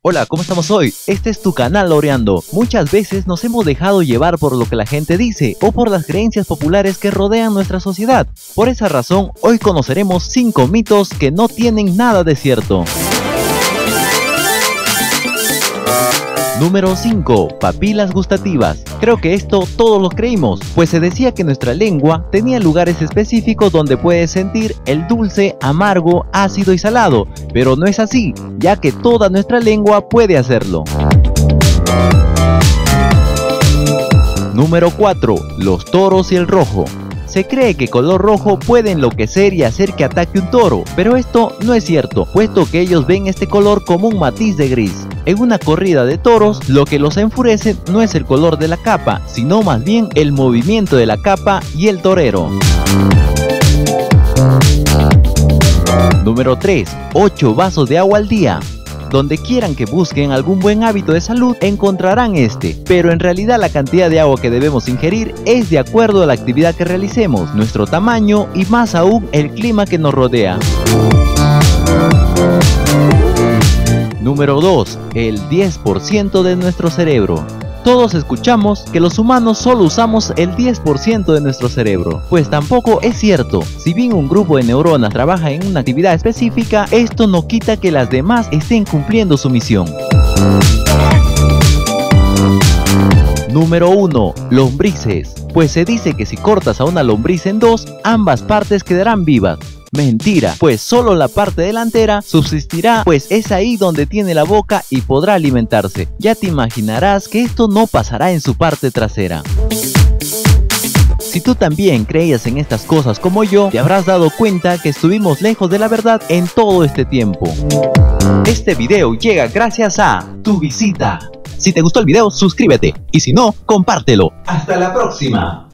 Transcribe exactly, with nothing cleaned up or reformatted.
Hola, ¿cómo estamos hoy? Este es tu canal Loreando. Muchas veces nos hemos dejado llevar por lo que la gente dice o por las creencias populares que rodean nuestra sociedad. Por esa razón, hoy conoceremos cinco mitos que no tienen nada de cierto. Número cinco. Papilas gustativas. Creo que esto todos lo creímos, pues se decía que nuestra lengua tenía lugares específicos donde puedes sentir el dulce, amargo, ácido y salado, pero no es así, ya que toda nuestra lengua puede hacerlo. Número cuatro. Los toros y el rojo. Se cree que color rojo puede enloquecer y hacer que ataque un toro, pero esto no es cierto, puesto que ellos ven este color como un matiz de gris. En una corrida de toros, lo que los enfurece no es el color de la capa, sino más bien el movimiento de la capa y el torero. Número tres. ocho vasos de agua al día. Donde quieran que busquen algún buen hábito de salud, encontrarán este, pero en realidad la cantidad de agua que debemos ingerir es de acuerdo a la actividad que realicemos, nuestro tamaño y más aún el clima que nos rodea. Número dos. El diez por ciento de nuestro cerebro. Todos escuchamos que los humanos solo usamos el diez por ciento de nuestro cerebro, pues tampoco es cierto. Si bien un grupo de neuronas trabaja en una actividad específica, esto no quita que las demás estén cumpliendo su misión. Número uno. Lombrices. Pues se dice que si cortas a una lombriz en dos, ambas partes quedarán vivas. Mentira, pues solo la parte delantera subsistirá, pues es ahí donde tiene la boca y podrá alimentarse. Ya te imaginarás que esto no pasará en su parte trasera. Si tú también creías en estas cosas como yo, te habrás dado cuenta que estuvimos lejos de la verdad en todo este tiempo. Este video llega gracias a tu visita. Si te gustó el video, suscríbete, y si no, compártelo. ¡Hasta la próxima!